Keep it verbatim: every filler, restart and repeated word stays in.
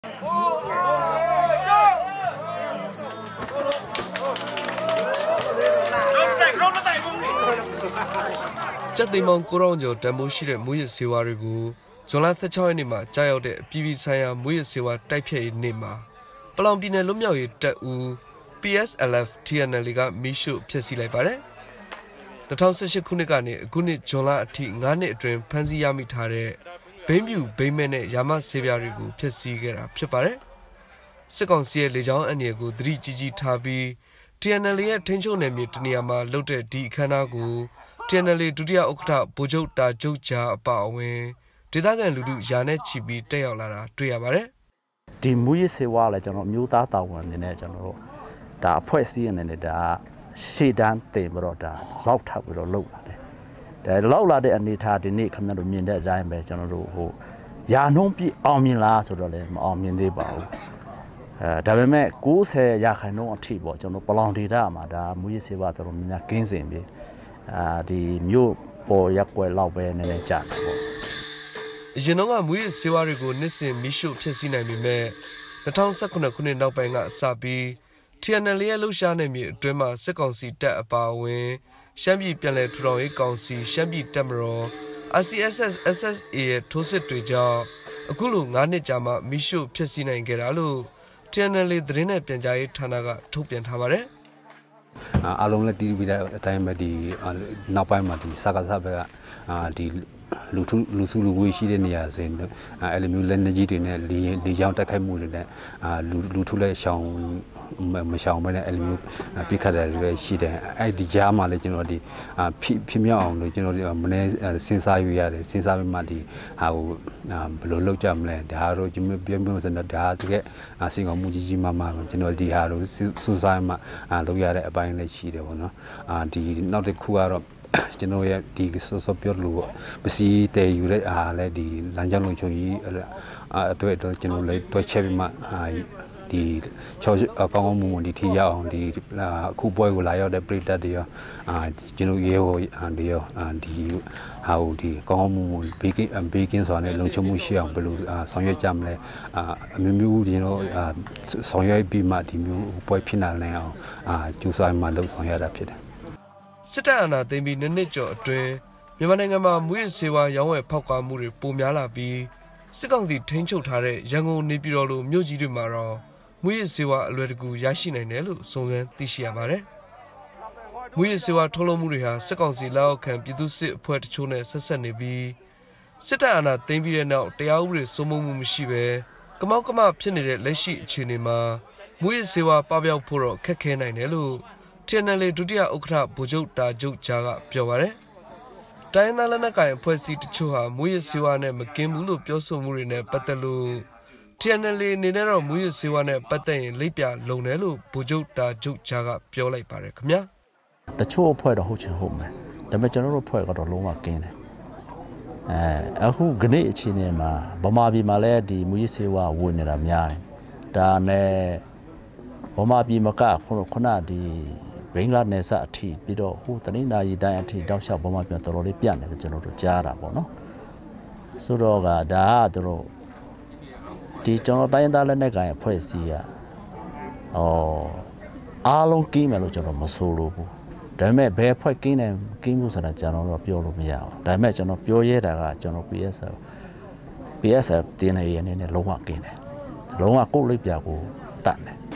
chất đầy mong cô rong cho trái mối xí để muối xí hoa rồi cô chúng ta sẽ cho anh mà trái ở đây pê vê xay muối xí hoa trái phê nêm mà bao lâu bên này lúc nhau trái u pê ét lờ ép tê en lờ cái mỹ số phê xí lại phải đấyเราทำเสร็จคุณในการนี้คุณในจงละที่งานในเรื่องพันธุ์ยามิทาร์เบมบิวเบมเมเนยามาเสียบาริกูเพื่อสีกันเพื่อไปเลยสิ่งของเสียเลยจ้าอันนี้กูดรีจีจีทาบีที่อันนี้เทนโชนเนี่ยมีตัวนี้มาลุดดีขนาดกูที่อันนี้ดุริยาอุกตาบุจุตาจุจ่าป่าวเวที่ตั้งกันลุดูยาเนชิบีเตยเอาละนะตัวอย่างไปเลยที่มุ้ยเสวาเลยจังมิวตาตาวันนี้เนี่ยจังรู้แต่พอสีเนี่ยเนี่ยแต่สีดำเต็มรถอ่ะสอบทับเราลุกเลยแต่เราละเดี๋ยวอันนี้ท่าที่นี่คำนั้นเรามีได้ใจไหมจังรู้โหยานุ่มปีออมิลาสุดเลยมาออมินได้เปล่าแต่เป็นแม่กู้เสียยาขายนุ่มที่บอกจังรู้ปลองดีได้มาได้มุ้ยเสวาตัวมีนักเก่งเสียงบีที่มิวปอยักษ์ไว้เล่าไปในในจัดยันน้องอ่ะมุ้ยเสวาริโกนิสิมิชุเพื่อสีไหนมีแม่แต่ท้องสักคนคนนึงเราไปงะซาบีที่อันนี้ลูกชายเนี่ยมีตัวมาสิ่งของสีแต่ป่าวเวแชมป์เปลี่ยนเลยทุกอย่างกองสีแชมป์เต็มรอ อาร์ ซี เอส เอส เอส เอส เอ ทุกสิ่งตัวจ้ากูรู้งานนี้จะมามิชูเพื่อสีไหนกันล่ะลูกที่อันนี้เดินเนี่ยเปลี่ยนใจฐานะก็ทุกเปลี่ยนทำอะไรอารมณ์เลยดีวิธีแต่ไม่ดีนับไปมาดีสักสักแบบดีลูทุลูสุลูวิชีเดนี่ยสินเอลิมิวเลนจีดีเนี่ยลีลียาวตะไคมูเลยเนี่ยลูลูทุเลยช่องไม่ช่องไม่เนี่ยเอลิมิวพิคาเดเลยชีเดไอ้ดียามาเลยจนว่าดีพิพิมยาวเลยจนว่าดีมันเนี่ยสินสายอยู่ยาเลยสินสายมาดีหาบลูลูจำเลยเดี๋ยวเราจะไม่เบี้ยไม่มาสนเดี๋ยวทุกแกสิ่งของมูจิจิมามาจนว่าดีหาเราสุสายมาลูกยาเลยไปเลยชีเดียวเนาะดีนอกจากคู่เราကျွန်တော်ရဲ့ဒီစောစောပြောလို့ပစီတည်ယူတဲ့အားလည်းဒီလမ်းကြောင်းလုံခြုံရေးအတွက်တော့ကျွန်တော်လည်းတွဲချက်ပြီးမှဒီချောကောင်းကောင်းမွန်မွန်ဒီထီရအောင်ဒီအခုပွဲကိုလာရောက်တဲ့ပြည်သက်တွေရောအာကျွန်တော်ရဲဟောဒီရောဒီဟာဒီကောင်းကောင်းမွန်မွန်ဘေးကင်းဘေးကင်းစွာနဲ့လုံခြုံမှုရှိအောင်ဘယ်လိုဆောင်ရွက်ကြမလဲအမျိုးမျိုးကျွန်တော်ဆောင်ရွက်ပြီးမှဒီမျိုးပွဲဖြစ်လာနိုင်အောင်အာကျူဆိုင်မှလုပ်ဆောင်ရတာဖြစ်တယ်စစ်တပ်အာဏာသိမ်းပြီးနှစ်နှစ်ကျော်အတွင်းမြန်မာနိုင်ငံမှာမူရစေဝါရောင်းဝယ်ဖောက်ကားမှုတွေပိုများလာပြီးစစ်ကောင်စီထိန်းချုပ်ထားတဲ့ရန်ကုန်နေပြည်တော်လိုမြို့ကြီးတွေမှာတော့မူရစေဝါအလွယ်တကူရရှိနိုင်တယ်လို့စုံစမ်းသိရှိရပါတယ်။မူရစေဝါထုတ်လုပ်မှုတွေဟာစစ်ကောင်စီလက်အောက်ခံပြည်သူ့စစ်အဖွဲ့တချို့နဲ့ဆက်ဆက်နေပြီးစစ်တပ်အာဏာသိမ်းပြီးတဲ့နောက်တရားဥပဒေစိုးမိုးမှုမရှိဘဲကမောက်ကမဖြစ်နေတဲ့လက်ရှိအခြေအနေမှာမူရစေဝါပပျောက်ဖို့တော့ခက်ခဲနိုင်တယ်လို့ที่อันนี้ดุติยาอุกราบุจุตาจุจาก็ပြောပါတယ်။တိုင်းသားလက်နက်ကိုင်အဖွဲ့အစည်းတချို့ဟာမူရစေဝါနဲ့မကင်းဘူးလို့ပြောဆိုမှုတွေနဲ့ပတ်သက်လို့ที่อันนี้အနေနဲ့တော့မူရစေဝါနဲ့ပတ်သက်ရင်လိပ်ပြလုံတယ်လို့บุจุตาจุจาก็ပြောလိုက်ပါတယ်ခင်ဗျာ။တချို့အဖွဲ့တော့ဟုတ်ချင်ဟုတ်မယ်။ဒါပေမဲ့ကျွန်တော်တို့အဖွဲ့ကတော့လုံးဝကင်းတယ်။အဲအခုခဏအချိန်နဲ့မှာဗမာပြည်မှာလည်းဒီမူရစေဝါဝင်နေတာများတယ်။ဒါနဲ့ဗမာပြည်မကခုနဒီဘင်္ဂလားနယ်စပ်အထိပြီးတော့ဟိုတနိနာရီတိုင်းအထိတောက်လျှောက်ပေါ်မှာပြန်တော်တော်လေးပြတ်နေတယ်ကျွန်တော်တို့ကြားတာပေါ့နော်ဆိုတော့ကဒါကတို့ဒီကျွန်တော်တိုင်းသားလက်နက်ကိုင်အဖွဲ့အစည်းကအော်အားလုံးကင်းမယ်လို့ကျွန်တော်မဆိုလို့ဘူးဒါပေမဲ့ဘယ်အဖွဲ့ကင်းတယ်ကင်းမှုဆိုတာကျွန်တော်တော့ပြောလို့မရဘူးဒါပေမဲ့ကျွန်တော်ပြောရဲတာကကျွန်တော် ပီ အက်စ် ပီ အက်စ် တင်းနေရနေနဲ့လုံးဝကင်းတယ်လုံးဝကိုယ့်လိပ်ပြကိုတတ်တယ်